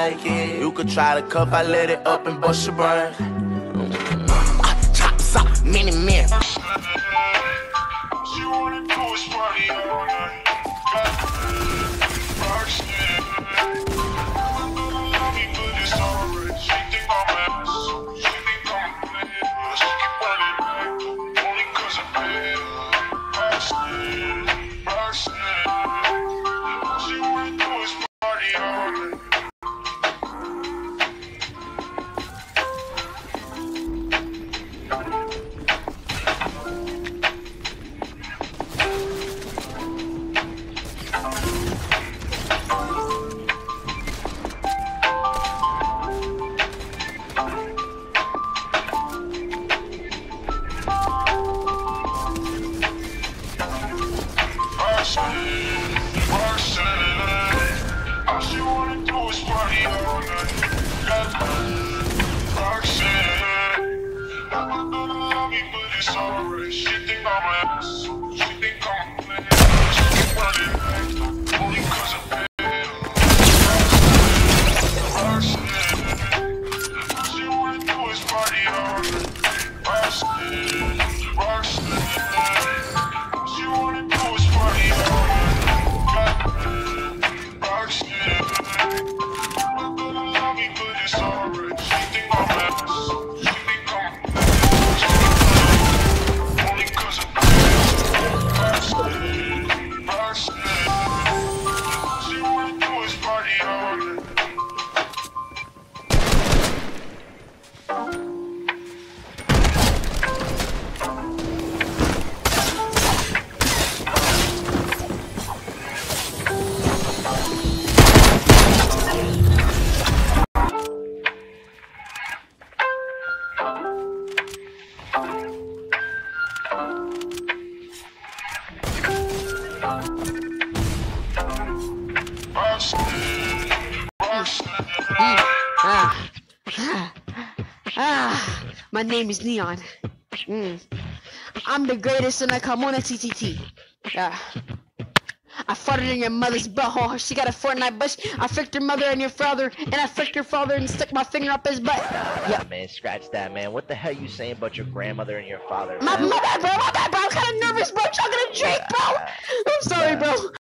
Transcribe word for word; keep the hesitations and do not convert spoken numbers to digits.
like it. You could try the cup, I let it up and bust your brain. I chop up, mini man. She wanna do is party all night. Roxanne, love me, but it's alright. She think I'm ass, she think I'm a player. She keep running back, only cause I pay her. Roxanne, Roxanne, she wanna do is party all night. Ah, ah, ah, my name is Neon. Mm. I'm the greatest and I come on a T T T. Yeah. I farted in your mother's butthole. She got a Fortnite bush. I fricked your mother and your father, and I fricked your father and stuck my finger up his butt. Nah, yeah, man, scratch that, man. What the hell you saying about your grandmother and your father? My, Man? my bad, bro. My bad, bro. I'm kind of nervous, bro. I'm talking to Drake, bro. I'm sorry, bro.